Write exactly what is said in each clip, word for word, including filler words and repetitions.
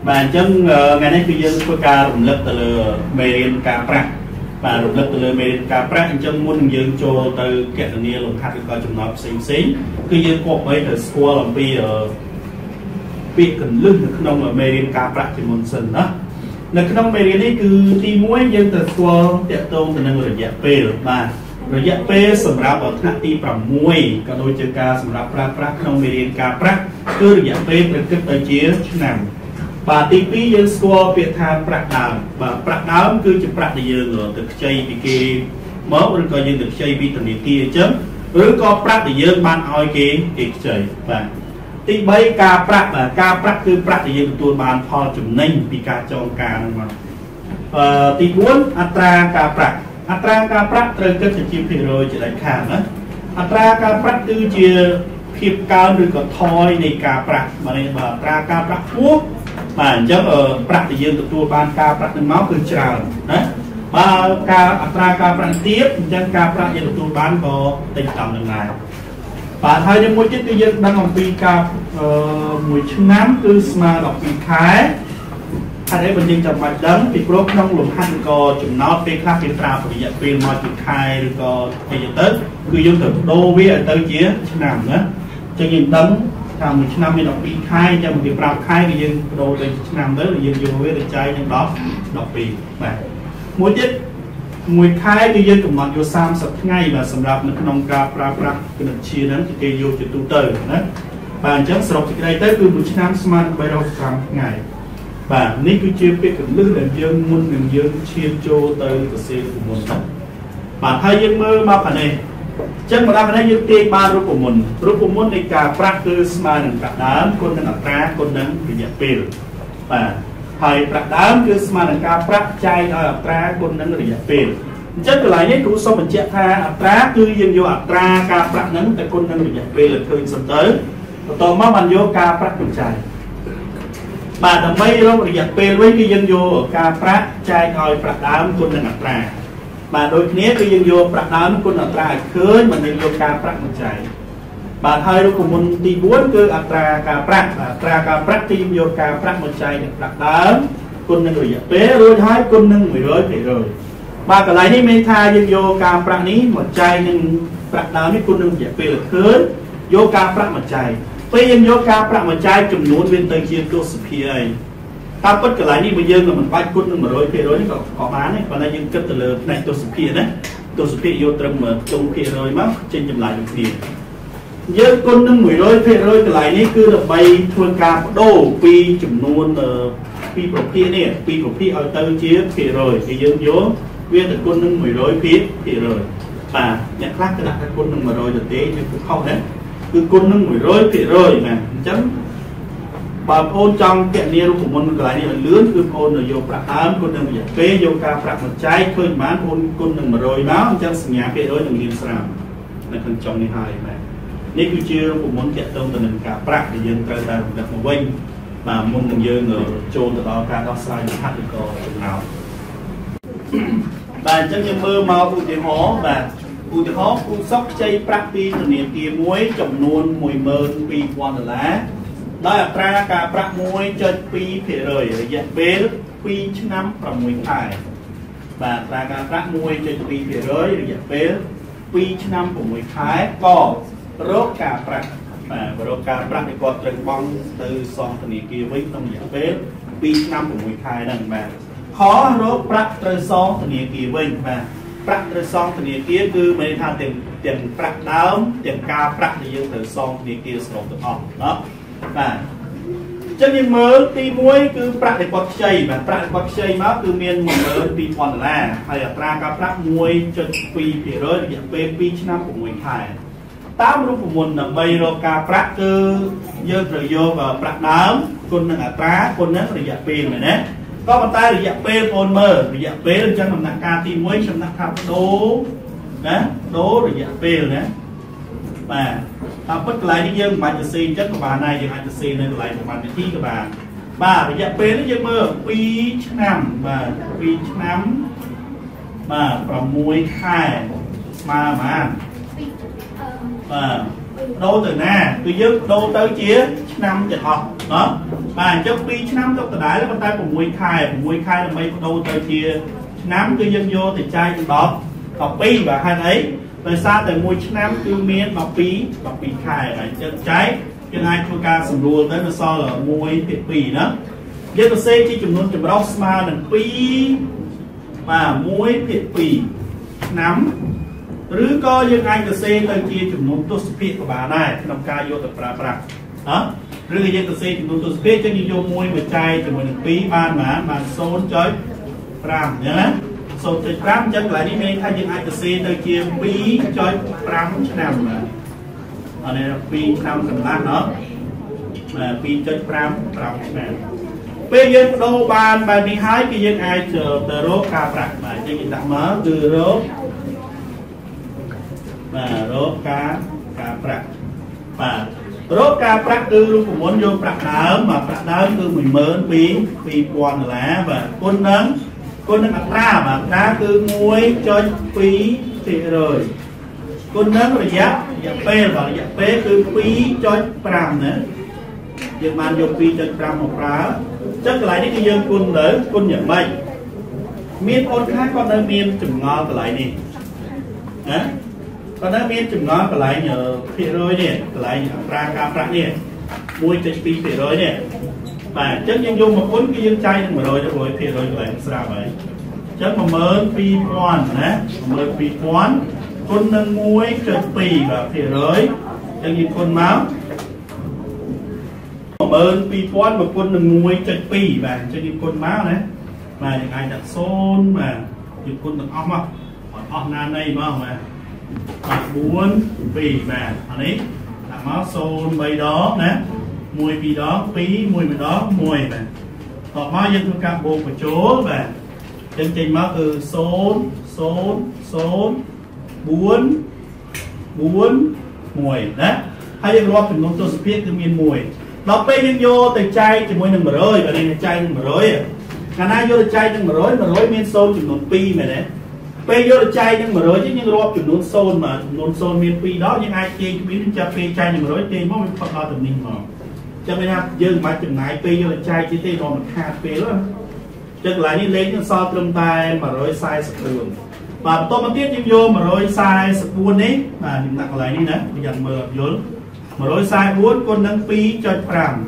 và chân ngày nayคือយើងធ្វើការរំលឹកទៅលើមេរៀនការប្រាក់បាទរំលឹកទៅលើមេរៀនការប្រាក់អញ្ចឹងមុននឹងយើងចូលទៅគណនាលំហាត់ឬក៏ចំណោទផ្សេងផ្សេងគឺយើងគប្បីត្រូវស្គាល់អំពីពាក្យកន្លឹះនៅក្នុងមេរៀនការប្រាក់ជាមុនសិនណានៅក្នុងមេរៀននេះគឺទីមួយយើងត្រូវស្គាល់ទាក់ទងទៅនឹងរយៈពេលបាទរយៈពេលសម្រាប់ថ្នាក់ទី ប្រាំមួយ ក៏ដូចជាការសម្រាប់ប្រើប្រាស់ក្នុងមេរៀនការប្រាក់គឺរយៈពេលត្រូវគិតទៅជាឆ្នាំបាទទីពីរយើងស្គាល់ពាក្យថាប្រាក់ដើមបាទប្រាក់ដើមគឺជាប្រាក់ដែលយើងទៅខ្ចីពីគេមកឬក៏យើងទៅខ្ចីពីធនាគារអញ្ចឹងឬក៏ប្រាក់ដែលយើងបានឲ្យគេគេខ្ចីបាទទីបីការប្រាក់បាទការប្រាក់គឺប្រាក់ដែលយើងទទួលបានផលចំណេញពីការចងការហ្នឹងមកអឺទីបួនអត្រាការប្រាក់អត្រាការប្រាក់ត្រូវគិតជាភាគរយជាដាច់ខាតណាអត្រាការប្រាក់គឺជាភាពកើនឬក៏ថយនៃការប្រាក់បាទអត្រាការប្រាក់ខ្ពស់បាទអញ្ចឹងប្រាក់ដែលយើងទទួលបានការប្រាក់នឹងមកគឺច្រើនណាបើការអត្រាការប្រាក់ទាបអញ្ចឹងការប្រាក់យើងទទួលបានក៏តិចតាមនឹងដែរបាទហើយនឹងមួយទៀតគឺយើងដឹងអំពីការមួយឆ្នាំគឺស្មើដល់ពីរខែហើយបើយើងចាំបាច់ដឹងពីព្រោះក្នុងលំហាត់ឬក៏ចំណោទពេលខ្លះគេប្រើរយៈពេលមកពីខែឬក៏អីទៅគឺយើងត្រូវដូរវាឲ្យទៅជាឆ្នាំណាអញ្ចឹងយើងដឹងថាមួយឆ្នាំមានដល់ពីរខែអញ្ចឹងវាប្រាប់ខែគឺយើងដូរទៅឆ្នាំទៅយើងយកវាទៅចាយនឹងដល់ដល់ពីរបាទមួយទៀតមួយខែគឺយើងកំណត់យកសាមសិបថ្ងៃបាទសម្រាប់នៅក្នុងការប្រើប្រាស់គណិតវិទ្យាហ្នឹងគេយកជាទូទៅណាបាទអញ្ចឹងសរុបសេចក្តីទៅគឺមួយឆ្នាំស្មើនឹងបីរយប្រាំថ្ងៃបាទនេះគឺជាពាក្យកន្លឹះដែលយើងមុននឹងយើងឈានចូលទៅសរសេររូបមន្តបាទហើយយើងមើលមកខាងនេះអញ្ចឹងមកដល់ខាងនេះយើងទាញបានរូបមន្តរូបមន្តនៃការប្រាក់គឺស្មើនឹងប្រាក់ដើមគុណនឹងអត្រាគុណនឹងរយៈពេលបាទហើយប្រាក់ដើមគឺស្មើនឹងការប្រាក់ចែកឲ្យអត្រាគុណនឹងរយៈពេលអញ្ចឹងកន្លែងនេះគ្រូសូមបញ្ជាក់ថាអត្រាគឺយើងយកអត្រាការប្រាក់ហ្នឹងទៅគុណនឹងរយៈពេលឲ្យឃើញសិនទៅបន្តមកបានយកការប្រាក់បញ្ចែកបាទដើម្បីរករយៈពេលវិញគឺយើងយកការប្រាក់ចែកឲ្យប្រាក់ដើមគុណនឹងអត្រាបាទដូចគ្នាគឺយើងយកប្រាក់ដើមគុណអត្រាឲ្យឃើញមិននឹងយកការប្រាក់បញ្ចែកបាទហើយរូបមន្តទីបួនគឺអត្រាការប្រាក់អត្រាការប្រាក់គឺយើងយកការប្រាក់បញ្ចែកនឹងប្រាក់ដើមគុណនឹងរយៈពេលរួចហើយគុណនឹងមួយរយភាគរយបាទកន្លែងនេះមានថាយើងយកការប្រាក់នេះមកចែកនឹងប្រាក់ដើមនេះគុណនឹងរយៈពេលឲ្យឃើញយកការប្រាក់មកចែកពេលយើងយកការប្រាក់មកចែកចំនួនវាទៅជាទស្សភាអីតាមពិតកន្លែងនេះបើយើងមិនបាច់គុណនឹងមួយរយភាគរយនេះក៏ក៏បានដែរប៉ុន្តែយើងគិតទៅលើផ្នែកទស្សភាណាទស្សភាយកត្រឹមចុងភាគរយមកចេញចម្លើយដូចគ្នាយើងគុណនឹងមួយរយភាគរយកន្លែងនេះគឺដើម្បីធ្វើការបដូរពីចំនួនពីប្រភេទនេះពីប្រភេទឲ្យទៅជាភាគរយគឺយើងយកវាទៅគុណនឹងមួយរយភាគភាគរយបាទអ្នកខ្លះគេដាក់ថាគុណនឹងមួយរយទៅទេវាខុសណាគឺគុណនឹងមួយរយភាគរយណាអញ្ចឹងបើបងប្អូនចង់គណនារូបមន្តកន្លែងនេះឲ្យលឿនគឺបងប្អូនយកប្រាក់ដើមគុណនឹងរយៈពេលយកការប្រាក់មកចែកឃើញបានបងប្អូនគុណនឹងមួយរយមកអញ្ចឹងសញ្ញាភាគរយនឹងមានស្រាប់នៅក្នុងចុងនេះហើយបាទនេះគឺជារូបមន្តទាក់ទងទៅនឹងការប្រាក់ដែលយើងត្រូវតែរំលឹកមកវិញបាទមុននឹងយើងចូលទៅដល់ការដោះស្រាយលំហាត់ឬក៏ចំណោទបាទអញ្ចឹងយើងមើលមកឧទាហរណ៍បាទឧទាហរណ៍គូសុកខ្ចីប្រាក់ពីធនាគារមួយចំនួនមួយម៉ឺនពីរពាន់ដុល្លារដោយអត្រាការប្រាក់ មួយចុចពីរភាគរយ រយៈពេលពីរឆ្នាំប្រាំមួយខែបាទអត្រាការប្រាក់ មួយចុចពីរភាគរយ រយៈពេលពីរឆ្នាំប្រាំមួយខែក៏រកការប្រាក់បាទរកការប្រាក់ដែលគាត់ត្រូវបង់ទៅសងធនាគារវិញក្នុងរយៈពេលពីរឆ្នាំប្រាំមួយខែហ្នឹងបាទខរកប្រាក់ត្រូវសងធនាគារវិញបាទប្រាក់ត្រូវសងធនាគារគឺមានថាទាំងទាំងប្រាក់ដើមទាំងការប្រាក់ដែលយើងត្រូវសងធនាគារសរុបទាំងអស់ណាបាទអញ្ចឹងយើងមើលទីមួយគឺប្រាក់ដែលគាត់ខ្ចីបាទប្រាក់ដែលគាត់ខ្ចីមកគឺមានមួយម៉ឺនពីរពាន់ដុល្លារហើយអត្រាការប្រាក់ មួយចុចពីរភាគរយ រយៈពេលពីរឆ្នាំប្រាំមួយខែតាមរូបមន្តដើម្បីរកការប្រាក់គឺយើងត្រូវយកប្រាក់ដើមគុណនឹងអត្រាគុណនឹងរយៈពេលមែនទេក៏ប៉ុន្តែរយៈពេលបងមើលរយៈពេលអញ្ចឹងដំណាក់កាលទីមួយចំណាក់ថាបដូរណាដូររយៈពេលណាបាទតាមពិតកន្លែងនេះយើងមិនបាច់ទៅស៊ីអញ្ចឹងក៏បានដែរយើងអាចទៅស៊ីនៅកន្លែងប្រហែលនាទីក៏បានបាទរយៈពេលនេះយើងមើលពីរឆ្នាំបាទពីរឆ្នាំបាទប្រាំមួយខែស្មើបានបាទ đô từ na cứ dứt đô tới chia năm chật học đó và trong pi năm trong từ đáy là con tay của mùi khai của mùi khai là mấy đô tới chia năm cứ dân vô thì chai trong đó học pi và hai ấy rồi xa từ mùi năm cứ miên học pi học pi khai phải chân trái chân ai cho ca sầm rùa tới nó so là mùi thiệt pi đó dân tôi xây chỉ chùm luôn chùm rau sma là pi và mùi thiệt pi năm rứ có dân anh tự xây tới chia chùm nôn tốt spirit của bà này nằm ca vô tập pra pra đó rứ dân tự xây chùm nôn tốt spirit cho như vô môi mà chai chùm mình phí ban mà mà xôn chơi pram nhá xôn chơi pram chân lại đi đây thay dân anh tự xây tới chia phí chơi pram nằm ở đây là phí năm cần lát đó mà phí chơi pram pram nằm bây giờ đâu bàn bàn đi hái cái dân ai chờ tờ rốt ca pra mà cho người ta mở từ rốt mà rốt cá cá bạc và rốt cá bạc cứ luôn cũng muốn vô bạc đá mà bạc đá cứ mình mớn bí vì quan lá và con nắng con nắng ra mà đá cứ muối cho phí thì rồi con nắng rồi giáp giáp pê và giáp pê cứ phí cho pram nữa nhưng mà dùng phí cho pram một phá chắc lại những cái dân con đỡ con nhận mày miên con khác con nơi miên chùm ngon lại đi hả còn nó biết chừng nó lại nhờ phía rồi nè lại ra cà phê nè mùi trên pi phía rồi nè mà chất nhân dung một cuốn cái dân chay mà rồi rồi phía rồi lại sao vậy chất mà mới pi quan nè mới pi quan con nâng muối trên pi và phía rồi chất như con máu mới pi quan và con nâng muối trên pi và chất như con máu nè mà những ai đặt xôn mà những con được ong không còn ong nan đây mà mà bốn vì mà anh ấy là máu xôn bay đó nè mùi vì đó phí mùi vì đó mùi mà còn máu dân các bộ của chỗ và chân trình máu từ xôn xôn xôn bốn bốn mùi đấy hay dân lo phần nông tôi biết từ miền mùi đó bây dân vô từ chai chỉ mùi nâng mà rồi và đây là chai nâng mà rồi cả nay vô từ chai nâng mà rồi mà rồi miền xôn chỉ một pi mà đấy bây giờ chai nhưng mà rồi chứ nhưng rộp chủ nôn xôn mà nôn xôn miền Phi đó nhưng ai chơi biến cho phê chai nhưng mà rồi chơi mong mình phật lo tầm ninh mà cho nên là dương mà chừng này bây giờ chai chỉ tê còn một hạt phê đó chắc lại đi lên những so trong tay mà rồi sai sập đường và tôi mà tiếp nhưng vô mà rồi sai sập buôn đấy mà những nặng lại đi nữa bây giờ mờ vô mà rồi sai buôn con nâng phí cho pram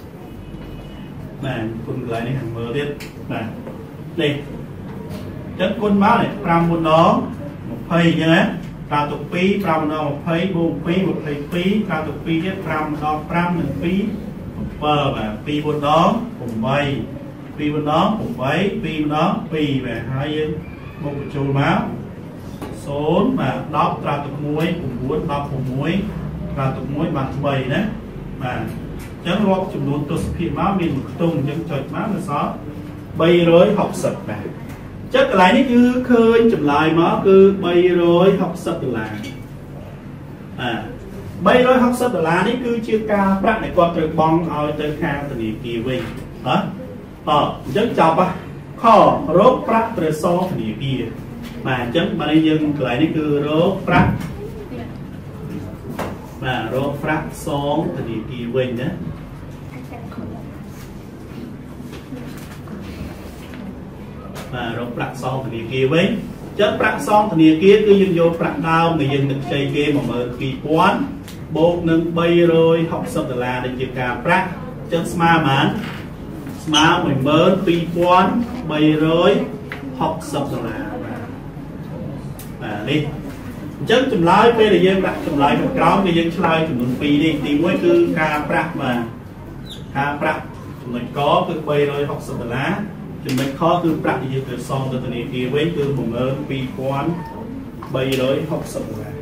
mà con lại đi hàng mờ tiếp mà đây chất con máu này pram một đó một phây như thế pram tục phí pram đó một phây buông phí một phây phí pram tục phí nhất pram đó pram một phí một bờ và phí một đó cùng vây phí một đó cùng vấy phí một đó phí về hai dân một cái chùi máu số mà đọc pram tục muối cùng bốn đọc cùng muối pram tục muối bằng bầy đấy mà chất rộp chùm luôn tôi sẽ máu mình một tung những trời máu là xó bây rồi học sạch này chắc lại nếu như khơi chụp lại nó cứ bay rồi học sắp là à bay rồi học sắp là đấy cứ chưa ca bạn này qua từ bong ao tới khang từ điểm kỳ vinh đó ờ rất chào ba kho rốt prát từ so từ điểm kia mà chắc mà đây dừng lại đấy cứ rốt prát mà rốt prát son từ điểm kỳ vinh đấy và rồi bạc son thì kia với chất bạc son thì kia cứ dân vô bạc đau người dân được chơi kia mà mở kỳ quán bột nâng bay rồi học xong từ là để chịu cả bạc chất sma mán sma mình mở kỳ quán bay rồi học xong từ là và đi chất chùm lái bây giờ dân đặt chùm lái một cáo người dân lái chùm một phi đi thì mới cứ ca bạc mà ca bạc mình có cứ bay rồi học xong từ lá chúng mình khó cứ bạc như từ son từ từ này kia với cứ một ơn pi quán bay rồi học xong rồi